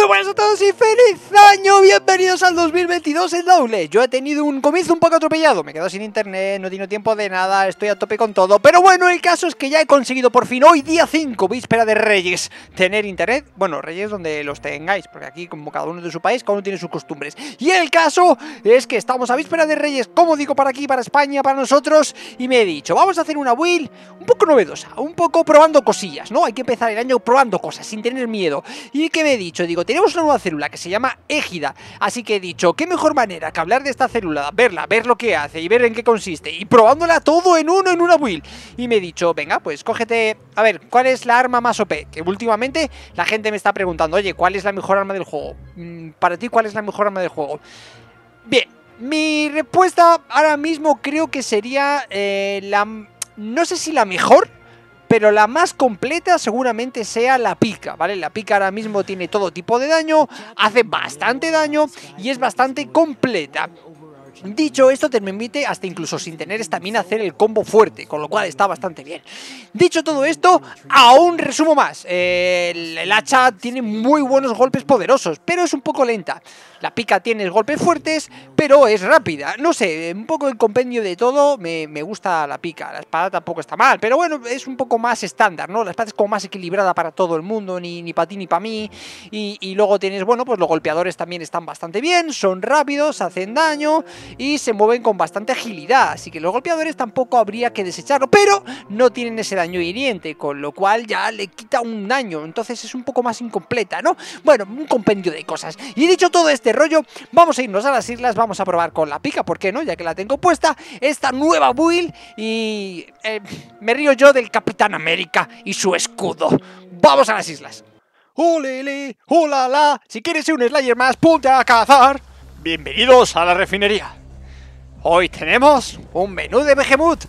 buenas a todos y feliz año, bienvenidos al 2022 en Doble. Yo he tenido un comienzo un poco atropellado, me he quedado sin internet, no he tenido tiempo de nada, estoy a tope con todo. Pero bueno, el caso es que ya he conseguido por fin hoy día 5, víspera de Reyes, tener internet. Bueno, Reyes donde los tengáis, porque aquí como cada uno de su país, cada uno tiene sus costumbres. Y el caso es que estamos a víspera de Reyes, como digo, para aquí, para España, para nosotros. Y me he dicho, vamos a hacer una build un poco novedosa, un poco probando cosillas, ¿no? Hay que empezar el año probando cosas, sin tener miedo. ¿Y qué me he dicho? Digo, tenemos una nueva célula que se llama Égida, así que he dicho, qué mejor manera que hablar de esta célula, verla, ver lo que hace y ver en qué consiste, y probándola todo en uno, en una build. Y me he dicho, venga, pues cógete, a ver, ¿cuál es la arma más OP? Que últimamente la gente me está preguntando, oye, ¿cuál es la mejor arma del juego? Para ti, ¿cuál es la mejor arma del juego? Bien, mi respuesta ahora mismo creo que sería no sé si la mejor, pero la más completa seguramente sea la pica, ¿vale? La pica ahora mismo tiene todo tipo de daño, hace bastante daño y es bastante completa. Dicho esto, te permite hasta incluso sin tener estamina hacer el combo fuerte, con lo cual está bastante bien. Dicho todo esto, aún resumo más. El hacha tiene muy buenos golpes poderosos, pero es un poco lenta. La pica tiene golpes fuertes, pero es rápida. No sé, un poco el compendio de todo, me gusta la pica. La espada tampoco está mal, pero bueno, es un poco más estándar, ¿no? La espada es como más equilibrada para todo el mundo, ni para ti ni para mí. Y luego tienes, bueno, pues los golpeadores también están bastante bien, son rápidos, hacen daño y se mueven con bastante agilidad, así que los golpeadores tampoco habría que desecharlo, pero no tienen ese daño hiriente, con lo cual ya le quita un daño, entonces es un poco más incompleta, ¿no? Bueno, un compendio de cosas. Y dicho todo este rollo, vamos a irnos a las islas, vamos a probar con la pica, ¿por qué no? Ya que la tengo puesta, esta nueva build y me río yo del Capitán América y su escudo. ¡Vamos a las islas! ¡Olele! ¡Olala! Si quieres ser un Slayer más, ponte a cazar. Bienvenidos a la refinería. Hoy tenemos un menú de Behemoth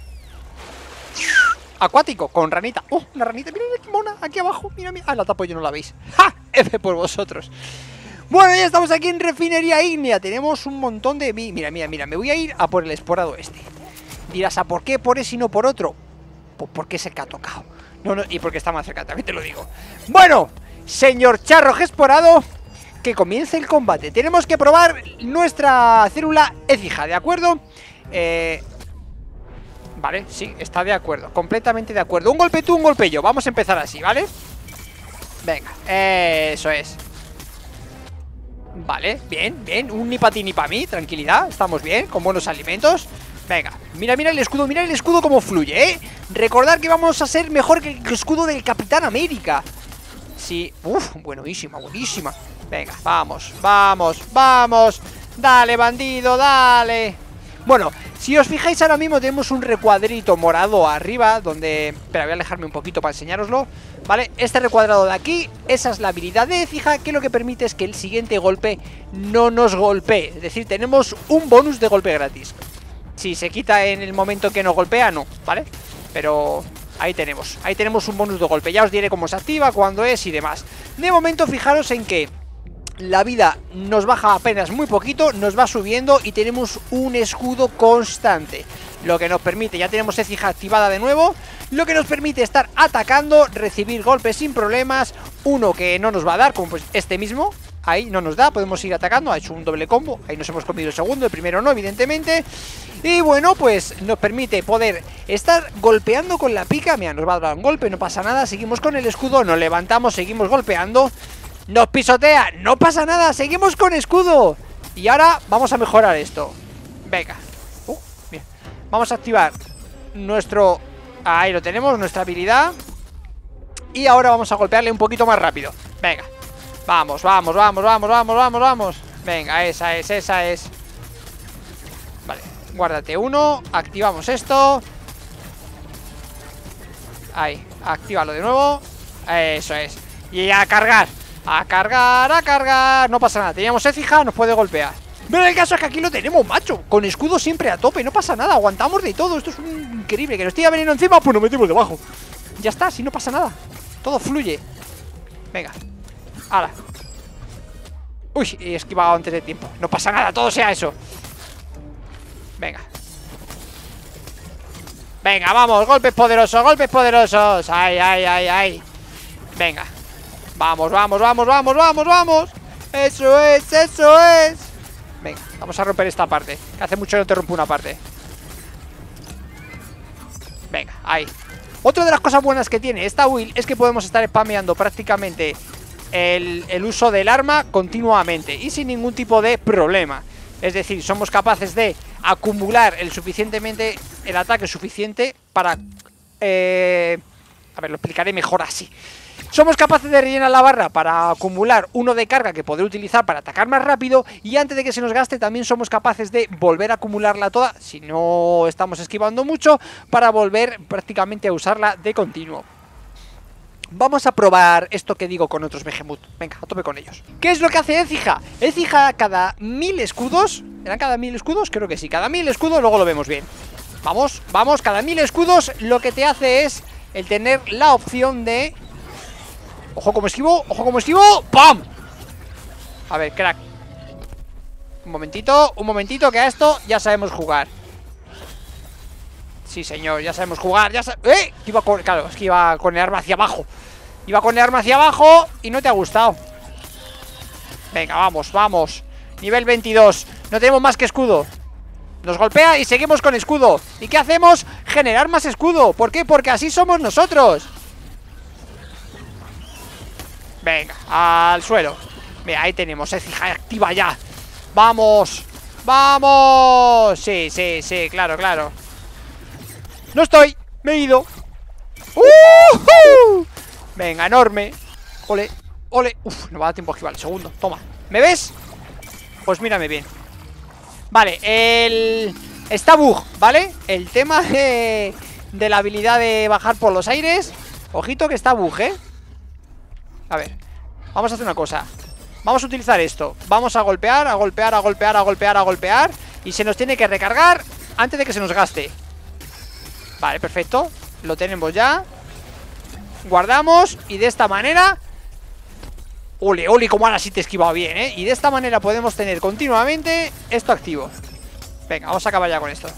acuático con ranita. ¡Oh, una ranita! ¡Mira qué mona! Aquí abajo, mira, mira. Ah, la tapo yo, no la veis. ¡Ja! F por vosotros. Bueno, ya estamos aquí en Refinería Ígnea. Tenemos un montón de... Mira, mira, mira. Me voy a ir a por el esporado este. Dirás, ¿a por qué por ese y no por otro? Pues porque se que ha tocado. No, no, y porque está más cerca, también te lo digo. Bueno, señor Charro esporado, que comience el combate. Tenemos que probar nuestra célula Écija, ¿de acuerdo? Vale, sí, está de acuerdo, completamente de acuerdo. Un golpe tú, un golpe yo, vamos a empezar así, ¿vale? Venga, eso es. Vale, bien, bien, un ni para ti ni para mí, tranquilidad, estamos bien, con buenos alimentos. Venga, mira, mira el escudo como fluye, ¿eh? Recordad que vamos a ser mejor que el escudo del Capitán América. Sí, uff, buenísima, buenísima. Venga, vamos, vamos, vamos. Dale, bandido, dale. Bueno, si os fijáis ahora mismo tenemos un recuadrito morado arriba donde... Espera, voy a alejarme un poquito para enseñároslo. Vale, este recuadrado de aquí, esa es la habilidad de Écija, que lo que permite es que el siguiente golpe no nos golpee. Es decir, tenemos un bonus de golpe gratis. Si se quita en el momento que nos golpea, no, ¿vale? Pero... ahí tenemos un bonus de golpe. Ya os diré cómo se activa, cuándo es y demás. De momento fijaros en que la vida nos baja apenas muy poquito, nos va subiendo y tenemos un escudo constante, lo que nos permite, ya tenemos Écija activada de nuevo, lo que nos permite estar atacando, recibir golpes sin problemas. Uno que no nos va a dar, como pues este mismo. Ahí no nos da, podemos ir atacando, ha hecho un doble combo. Ahí nos hemos comido el segundo, el primero no, evidentemente. Y bueno, pues nos permite poder estar golpeando con la pica. Mira, nos va a dar un golpe, no pasa nada. Seguimos con el escudo, nos levantamos, seguimos golpeando. Nos pisotea, no pasa nada, seguimos con escudo. Y ahora vamos a mejorar esto. Venga, bien. Vamos a activar nuestro... ahí lo tenemos, nuestra habilidad. Y ahora vamos a golpearle un poquito más rápido. Venga. Vamos, vamos, vamos, vamos, vamos, vamos, vamos. Venga, esa es, esa es. Vale, guárdate uno. Activamos esto. Ahí, actívalo de nuevo. Eso es. Y a cargar, a cargar, a cargar. No pasa nada, teníamos Écija, nos puede golpear. Pero el caso es que aquí lo tenemos, macho. Con escudo siempre a tope, no pasa nada. Aguantamos de todo, esto es increíble. Que nos tira veneno encima, pues nos metemos debajo. Ya está, si no pasa nada. Todo fluye. Venga. ¡Hala! Uy, he esquivado antes de tiempo. No pasa nada, todo sea eso. Venga. Venga, vamos, golpes poderosos, golpes poderosos. Ay, ay, ay, ay. Venga. Vamos, vamos, vamos, vamos, vamos, vamos. Eso es, eso es. Venga, vamos a romper esta parte, que hace mucho que no te rompo una parte. Venga, ahí. Otra de las cosas buenas que tiene esta build es que podemos estar spameando prácticamente el uso del arma continuamente y sin ningún tipo de problema. Es decir, somos capaces de acumular el ataque suficiente para... a ver, lo explicaré mejor así. Somos capaces de rellenar la barra para acumular uno de carga que poder utilizar para atacar más rápido. Y antes de que se nos gaste también somos capaces de volver a acumularla toda, si no estamos esquivando mucho, para volver prácticamente a usarla de continuo. Vamos a probar esto que digo con otros Behemoth. Venga, a tope con ellos. ¿Qué es lo que hace Écija? Écija cada 1000 escudos. ¿Eran cada 1000 escudos? Creo que sí, cada 1000 escudos, luego lo vemos bien. Vamos, vamos, cada 1000 escudos lo que te hace es el tener la opción de... Ojo como esquivo, ojo como esquivo. ¡Pam! A ver, crack. Un momentito, que a esto ya sabemos jugar. Sí, señor, ya sabemos jugar, ¡Eh! Claro, es que iba con el arma hacia abajo. Iba con el arma hacia abajo y no te ha gustado. Venga, vamos, vamos. Nivel 22, no tenemos más que escudo. Nos golpea y seguimos con escudo. ¿Y qué hacemos? Generar más escudo. ¿Por qué? Porque así somos nosotros. Venga, al suelo. Mira, ahí tenemos, Écija activa ya. ¡Vamos! ¡Vamos! Sí, sí, sí, claro, claro. No estoy, me he ido. Venga, enorme. Ole, ole. Uf, no va a dar tiempo a esquivar el segundo, toma. ¿Me ves? Pues mírame bien. Vale, está bug, ¿vale? El tema de la habilidad de bajar por los aires. Ojito que está bug, ¿eh? A ver, vamos a hacer una cosa. Vamos a utilizar esto. Vamos a golpear, a golpear, a golpear, a golpear, a golpear. Y se nos tiene que recargar antes de que se nos gaste. Vale, perfecto. Lo tenemos ya. Guardamos y de esta manera... Ole, ole, como ahora sí te he esquivado bien, ¿eh? Y de esta manera podemos tener continuamente esto activo. Venga, vamos a acabar ya con esto.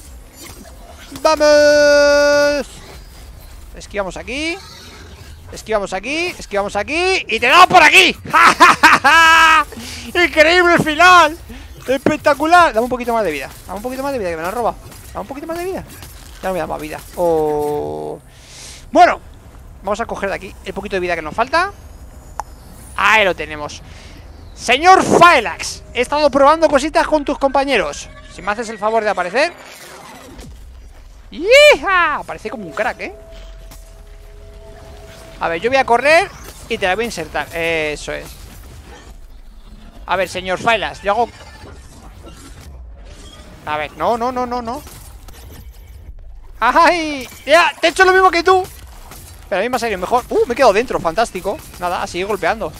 ¡Vamos! Esquivamos aquí. Esquivamos aquí, esquivamos aquí. ¡Y te damos por aquí! ¡Ja, ja, ja, ja! ¡Increíble el final! ¡Espectacular! Dame un poquito más de vida. Dame un poquito más de vida, que me lo han robado. Dame un poquito más de vida. Ya no me da más vida. Oh. Bueno, vamos a coger de aquí el poquito de vida que nos falta. Ahí lo tenemos. Señor Phylax, he estado probando cositas con tus compañeros. Si me haces el favor de aparecer. ¡Yija! Parece como un crack, ¿eh? A ver, yo voy a correr y te la voy a insertar. Eso es. A ver, señor Phylax, yo hago... A ver, no, no, no, no, no. ¡Ay! ¡Ya! ¡Te he hecho lo mismo que tú! Pero a mí me ha salido mejor. Me he quedado dentro, fantástico. Nada, a seguir golpeando.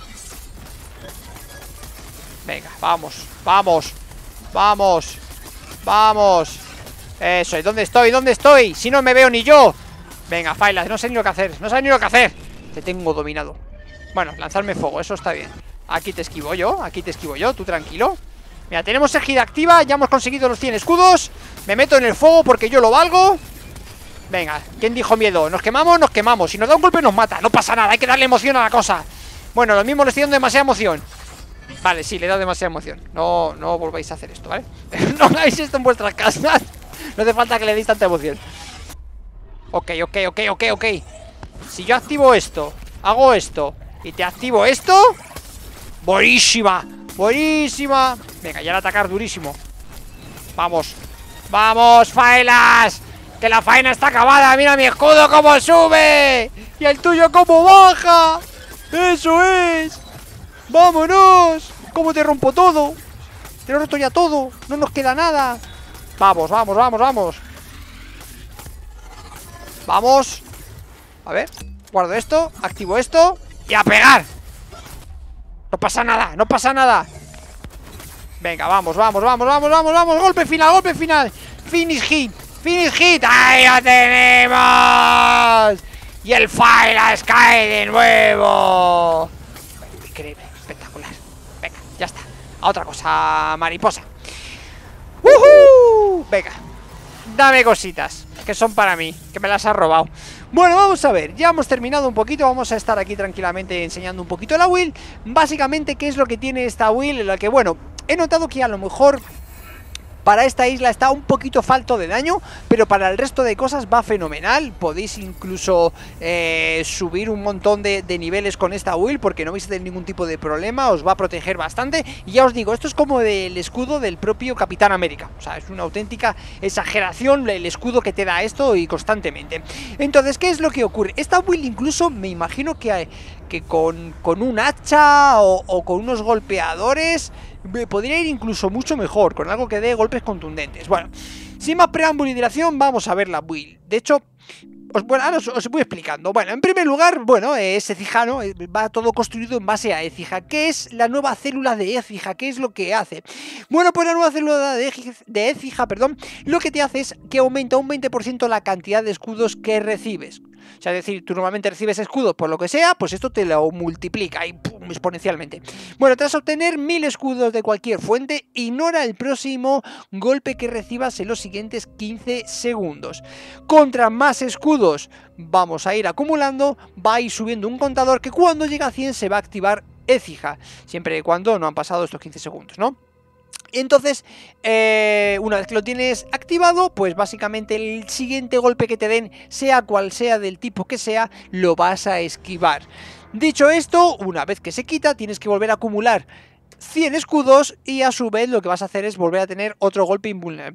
Venga, vamos, vamos. Vamos. Vamos. Eso es, ¿dónde estoy? ¿Dónde estoy? Si no me veo ni yo. Venga, Phylax, no sé ni lo que hacer. No sé ni lo que hacer. Te tengo dominado. Bueno, lanzarme fuego, eso está bien. Aquí te esquivo yo, tú tranquilo. Mira, tenemos ejida activa, ya hemos conseguido los 100 escudos. Me meto en el fuego porque yo lo valgo. Venga, ¿quién dijo miedo? Nos quemamos, nos quemamos. Si nos da un golpe nos mata, no pasa nada, hay que darle emoción a la cosa. Bueno, lo mismo le estoy dando demasiada emoción. Vale, sí, le he dado demasiada emoción. No, no volváis a hacer esto, ¿vale? No hagáis esto en vuestras casas. No hace falta que le deis tanta emoción. Ok. Si yo activo esto, hago esto y te activo esto. Buenísima, buenísima. Venga, ya al atacar durísimo. Vamos, vamos, Phylax, que la faena está acabada. Mira mi escudo cómo sube y el tuyo cómo baja. Eso es. Vámonos. Cómo te rompo todo. Te lo he roto ya todo, no nos queda nada. Vamos, vamos, vamos, vamos. Vamos. A ver, guardo esto, activo esto y a pegar. No pasa nada, no pasa nada. Venga, vamos, vamos, vamos, vamos, vamos, vamos. Golpe final, golpe final. Finish hit, finish hit. ¡Ahí lo tenemos! Y el Phylax cae de nuevo. Increíble, espectacular. Venga, ya está. A otra cosa, mariposa. ¡Woohoo! Venga, dame cositas que son para mí, que me las has robado. Bueno, vamos a ver, ya hemos terminado un poquito, vamos a estar aquí tranquilamente enseñando un poquito la build. Básicamente, ¿qué es lo que tiene esta build? En la que, bueno, he notado que a lo mejor para esta isla está un poquito falto de daño, pero para el resto de cosas va fenomenal. Podéis incluso subir un montón de niveles con esta build, porque no vais a tener ningún tipo de problema, os va a proteger bastante. Y ya os digo, esto es como el escudo del propio Capitán América. O sea, es una auténtica exageración el escudo que te da esto y constantemente. Entonces, ¿qué es lo que ocurre? Esta build incluso me imagino que con un hacha o con unos golpeadores podría ir incluso mucho mejor, con algo que dé golpes contundentes. Bueno, sin más preámbulo y dilación, vamos a ver la build. De hecho, bueno, ahora os voy explicando. Bueno, en primer lugar, bueno, es Écija, ¿no? Va todo construido en base a Écija. ¿Qué es la nueva célula de Écija? ¿Qué es lo que hace? Bueno, pues la nueva célula de Écija, perdón, lo que te hace es que aumenta un 20% la cantidad de escudos que recibes. O sea, es decir, tú normalmente recibes escudos por lo que sea, pues esto te lo multiplica y ¡pum!, exponencialmente. Bueno, tras obtener 1000 escudos de cualquier fuente, ignora el próximo golpe que recibas en los siguientes 15 segundos. Contra más escudos vamos a ir acumulando, va a ir subiendo un contador que cuando llega a 100 se va a activar Écija, siempre y cuando no han pasado estos 15 segundos, ¿no? Entonces, una vez que lo tienes activado, pues básicamente el siguiente golpe que te den, sea cual sea del tipo que sea, lo vas a esquivar. Dicho esto, una vez que se quita, tienes que volver a acumular 100 escudos y a su vez lo que vas a hacer es volver a tener otro golpe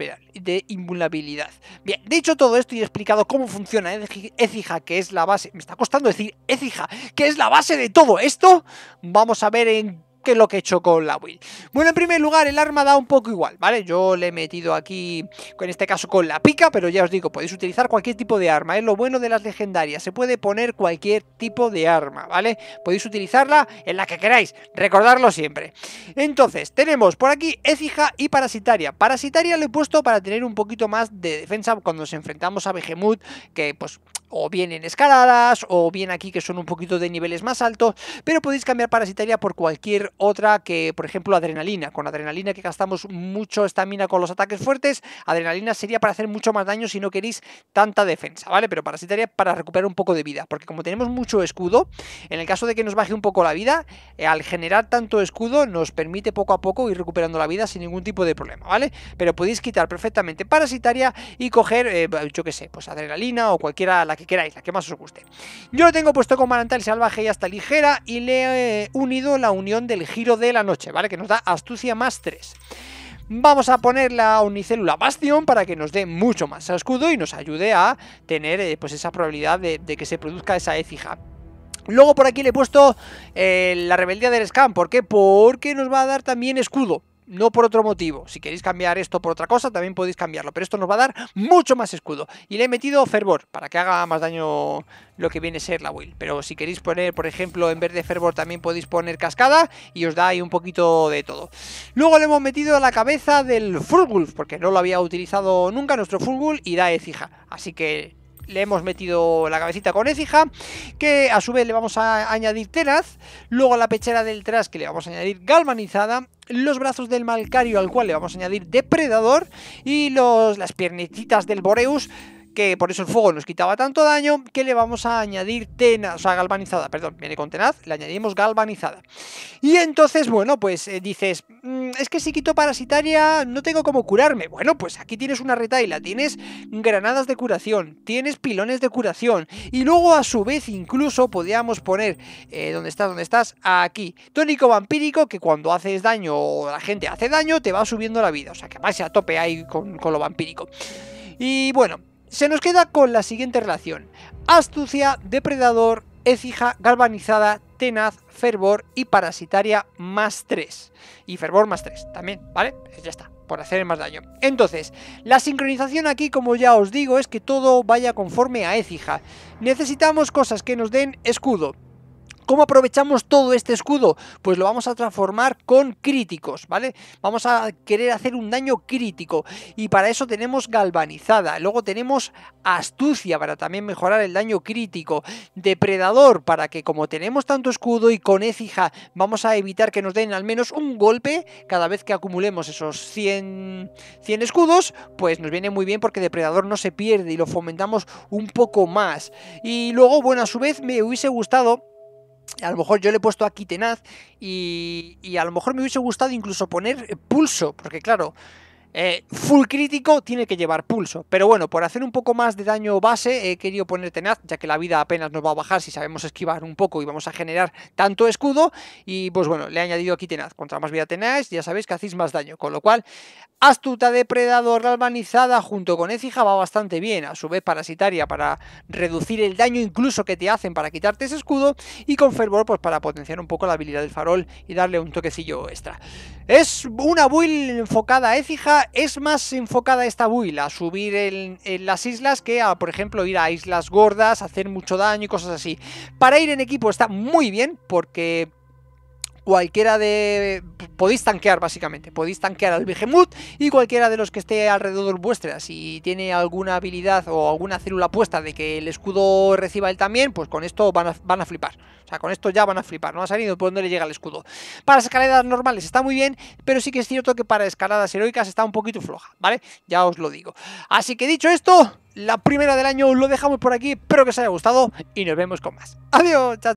de invulnerabilidad. Bien, dicho todo esto y explicado cómo funciona Écija, que es la base, me está costando decir Écija, que es la base de todo esto, vamos a ver en qué es lo que he hecho con la build. Bueno, en primer lugar, el arma da un poco igual, ¿vale? Yo le he metido aquí, en este caso con la pica, pero ya os digo, podéis utilizar cualquier tipo de arma, es lo bueno de las legendarias, se puede poner cualquier tipo de arma, ¿vale? Podéis utilizarla en la que queráis, recordarlo siempre. Entonces, tenemos por aquí Écija y Parasitaria. Parasitaria lo he puesto para tener un poquito más de defensa cuando nos enfrentamos a Behemoth, que pues o bien en escaladas, o bien aquí que son un poquito de niveles más altos, pero podéis cambiar Parasitaria por cualquier otra que, por ejemplo, Adrenalina. Con Adrenalina, que gastamos mucho estamina con los ataques fuertes, Adrenalina sería para hacer mucho más daño si no queréis tanta defensa, ¿vale? Pero Parasitaria para recuperar un poco de vida, porque como tenemos mucho escudo, en el caso de que nos baje un poco la vida, al generar tanto escudo nos permite poco a poco ir recuperando la vida sin ningún tipo de problema, ¿vale? Pero podéis quitar perfectamente Parasitaria y coger, yo qué sé, pues Adrenalina o cualquiera, la que queráis, la que más os guste. Yo lo tengo puesto con Manantial Salvaje y hasta ligera, y le he unido la unión del giro de la noche, ¿vale? Que nos da astucia más 3. Vamos a poner la unicélula Bastion para que nos dé mucho más escudo y nos ayude a tener pues esa probabilidad de que se produzca esa Écija. Luego por aquí le he puesto la rebeldía del Scam. ¿Por qué? Porque nos va a dar también escudo. No por otro motivo. Si queréis cambiar esto por otra cosa, también podéis cambiarlo, pero esto nos va a dar mucho más escudo. Y le he metido fervor, para que haga más daño lo que viene a ser la build. Pero si queréis poner, por ejemplo, en vez de fervor también podéis poner cascada, y os da ahí un poquito de todo. Luego le hemos metido la cabeza del Fulgulf, porque no lo había utilizado nunca nuestro Fulgulf, y da Écija. Así que le hemos metido la cabecita con Écija, que a su vez le vamos a añadir Tenaz. Luego a la pechera del Trash, que le vamos a añadir Galvanizada. Los brazos del Malcario, al cual le vamos a añadir Depredador. Y las piernecitas del Boreus, que por eso el fuego nos quitaba tanto daño, que le vamos a añadir Tenaz, o sea, Galvanizada, perdón, viene con Tenaz, le añadimos Galvanizada. Y entonces, bueno, pues dices, es que si quito Parasitaria no tengo cómo curarme. Bueno, pues aquí tienes una retaila, tienes granadas de curación, tienes pilones de curación, y luego a su vez incluso podríamos poner, ¿dónde estás? Aquí, tónico vampírico, que cuando haces daño o la gente hace daño, te va subiendo la vida, o sea, que vais a tope ahí con lo vampírico. Y bueno, se nos queda con la siguiente relación: astucia, depredador, Écija, galvanizada, tenaz, fervor y parasitaria más 3. Y fervor más 3 también, ¿vale? Pues ya está, por hacer más daño. Entonces, la sincronización aquí, como ya os digo, es que todo vaya conforme a Écija. Necesitamos cosas que nos den escudo. ¿Cómo aprovechamos todo este escudo? Pues lo vamos a transformar con críticos, ¿vale? Vamos a querer hacer un daño crítico y para eso tenemos galvanizada, luego tenemos astucia para también mejorar el daño crítico, depredador para que como tenemos tanto escudo y con écija vamos a evitar que nos den al menos un golpe cada vez que acumulemos esos 100 escudos, pues nos viene muy bien porque depredador no se pierde y lo fomentamos un poco más. Y luego, bueno, a su vez me hubiese gustado, a lo mejor yo le he puesto aquí tenaz y a lo mejor me hubiese gustado incluso poner pulso, porque claro, full crítico tiene que llevar pulso, pero bueno, por hacer un poco más de daño base he querido poner tenaz, ya que la vida apenas nos va a bajar si sabemos esquivar un poco y vamos a generar tanto escudo, y pues bueno, le he añadido aquí tenaz. Contra más vida tenáis, ya sabéis que hacéis más daño, con lo cual astuta, depredador, galvanizada junto con écija va bastante bien, a su vez parasitaria para reducir el daño incluso que te hacen para quitarte ese escudo, y con fervor pues para potenciar un poco la habilidad del farol y darle un toquecillo extra. Es una build enfocada a écija, es más enfocada esta build a subir en las islas que a, por ejemplo, ir a islas gordas, hacer mucho daño y cosas así. Para ir en equipo está muy bien porque cualquiera de... podéis tanquear básicamente, podéis tanquear al Behemoth y cualquiera de los que esté alrededor vuestra, si tiene alguna habilidad o alguna célula puesta de que el escudo reciba él también, pues con esto van a flipar. O sea, con esto ya van a flipar, no ha salido por donde le llega el escudo. Para las escaladas normales está muy bien, pero sí que es cierto que para escaladas heroicas está un poquito floja, ¿vale? Ya os lo digo. Así que dicho esto, la primera del año lo dejamos por aquí, espero que os haya gustado y nos vemos con más. Adiós, chao.